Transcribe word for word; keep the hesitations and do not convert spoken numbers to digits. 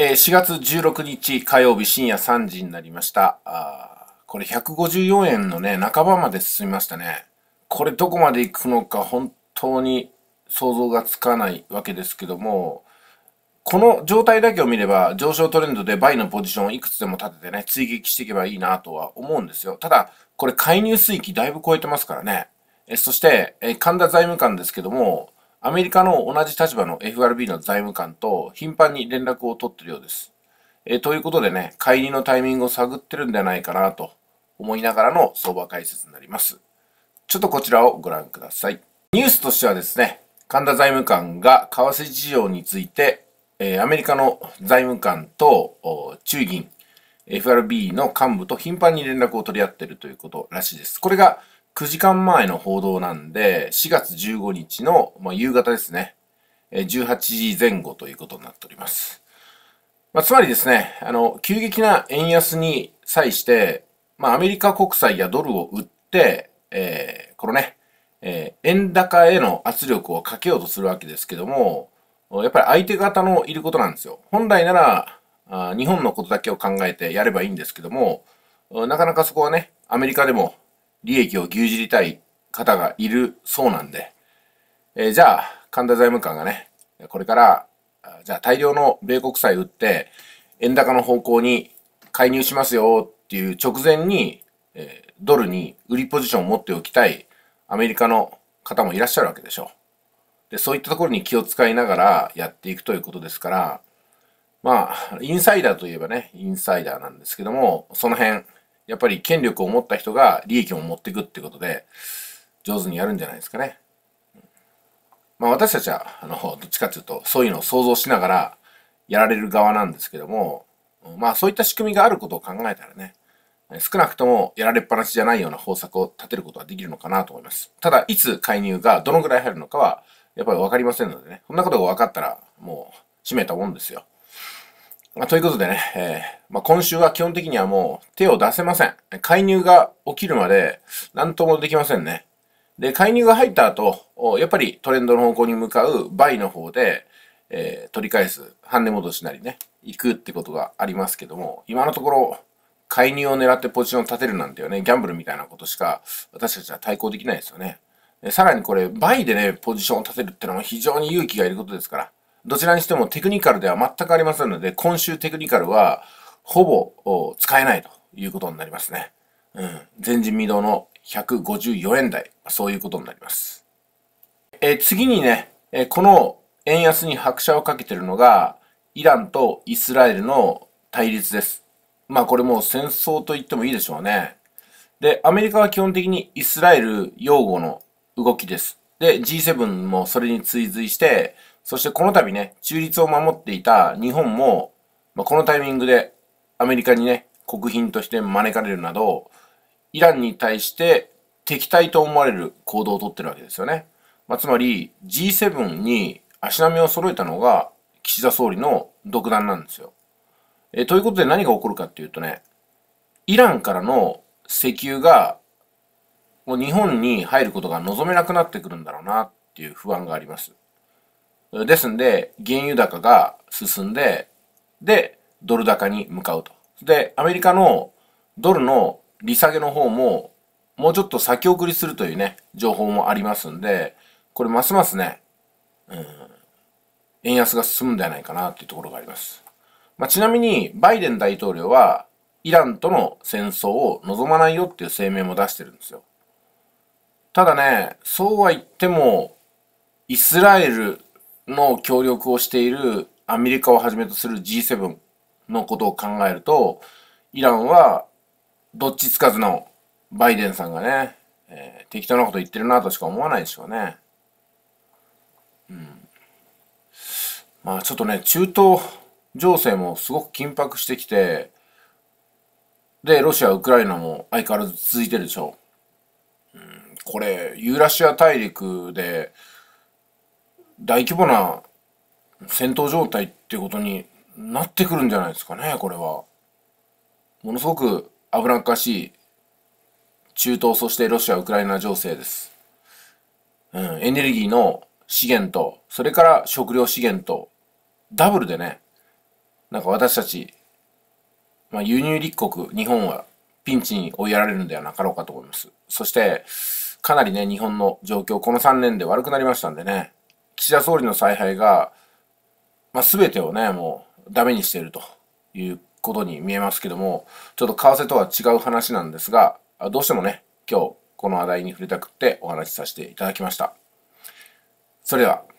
えー、しがつじゅうろくにち火曜日深夜さんじになりました。あーこれひゃくごじゅうよえんのね、半ばまで進みましたね。これどこまで行くのか本当に想像がつかないわけですけども、この状態だけを見れば上昇トレンドでバイのポジションをいくつでも立ててね、追撃していけばいいなとは思うんですよ。ただ、これ介入水域だいぶ超えてますからね。えそして、え神田財務官ですけども、アメリカの同じ立場の エフアールビー の財務官と頻繁に連絡を取っているようです。えということでね、買い入りのタイミングを探ってるんじゃないかなと思いながらの相場解説になります。ちょっとこちらをご覧ください。ニュースとしてはですね、神田財務官が為替事情について、えアメリカの財務官と中銀、エフアールビー の幹部と頻繁に連絡を取り合っているということらしいです。これがくじかんまえの報道なんで、しがつじゅうごにちの、まあ、夕方ですね、じゅうはちじぜん後ということになっております。まあ、つまりですね、あの、急激な円安に際して、まあ、アメリカ国債やドルを売って、えー、このね、えー、円高への圧力をかけようとするわけですけども、やっぱり相手方のいることなんですよ。本来なら、あ日本のことだけを考えてやればいいんですけども、なかなかそこはね、アメリカでも利益を牛耳りたい方がいるそうなんで、えー、じゃあ、神田財務官がね、これから、じゃあ大量の米国債売って、円高の方向に介入しますよっていう直前に、えー、ドルに売りポジションを持っておきたいアメリカの方もいらっしゃるわけでしょう。で、そういったところに気を使いながらやっていくということですから、まあ、インサイダーといえばね、インサイダーなんですけども、その辺、やっぱり権力を持った人が利益を持っていくってことで、上手にやるんじゃないですかね。まあ私たちは、あの、どっちかというと、そういうのを想像しながらやられる側なんですけども、まあそういった仕組みがあることを考えたらね、少なくともやられっぱなしじゃないような方策を立てることができるのかなと思います。ただ、いつ介入がどのぐらい入るのかは、やっぱりわかりませんのでね、こんなことが分かったら、もう、閉めたもんですよ。まあ、ということでね、えーまあ、今週は基本的にはもう手を出せません。介入が起きるまで何ともできませんね。で、介入が入った後、やっぱりトレンドの方向に向かうバイの方で、えー、取り返す、半値戻しなりね、行くってことがありますけども、今のところ、介入を狙ってポジションを立てるなんていうね、ギャンブルみたいなことしか私たちは対抗できないですよね。さらにこれ、バイでね、ポジションを立てるってのも非常に勇気がいることですから、どちらにしてもテクニカルでは全くありませんので、今週テクニカルはほぼ使えないということになりますね。うん。前人未到のひゃくごじゅうよえん台、そういうことになります。え次にね、えこの円安に拍車をかけているのが、イランとイスラエルの対立です。まあこれもう戦争と言ってもいいでしょうね。で、アメリカは基本的にイスラエル擁護の動きです。で、ジーセブン もそれに追随して、そしてこの度ね、中立を守っていた日本も、まあ、このタイミングでアメリカにね、国賓として招かれるなど、イランに対して敵対と思われる行動をとってるわけですよね。まあ、つまり ジーセブン に足並みを揃えたのが岸田総理の独断なんですよ。えということで何が起こるかっていうとね、イランからの石油がもう日本に入ることが望めなくなってくるんだろうなっていう不安があります。ですんで、原油高が進んで、で、ドル高に向かうと。で、アメリカのドルの利下げの方も、もうちょっと先送りするというね、情報もありますんで、これますますね、うん、円安が進むんではないかなっていうところがあります。まあ、ちなみに、バイデン大統領は、イランとの戦争を望まないよっていう声明も出してるんですよ。ただね、そうは言っても、イスラエルの協力をしているアメリカをはじめとする ジーセブン のことを考えると、イランはどっちつかずのバイデンさんがね、えー、適当なこと言ってるなとしか思わないでしょうね。うん。まあちょっとね、中東情勢もすごく緊迫してきて、で、ロシア、ウクライナも相変わらず続いてるでしょう。うん、これ、ユーラシア大陸で大規模な戦闘状態っていうことになってくるんじゃないですかね、これは。ものすごく危なっかしい中東、そしてロシア・ウクライナ情勢です。うん、エネルギーの資源と、それから食料資源と、ダブルでね、 なんか私たち、まあ、輸入立国、日本はピンチに追いやられるんではなかろうかと思います。そして、かなりね、日本の状況、このさんねんで悪くなりましたんでね、岸田総理の采配が、まあ、全てをね、もうダメにしているということに見えますけども、ちょっと為替とは違う話なんですが、どうしてもね、今日この話題に触れたくってお話しさせていただきました。それでは。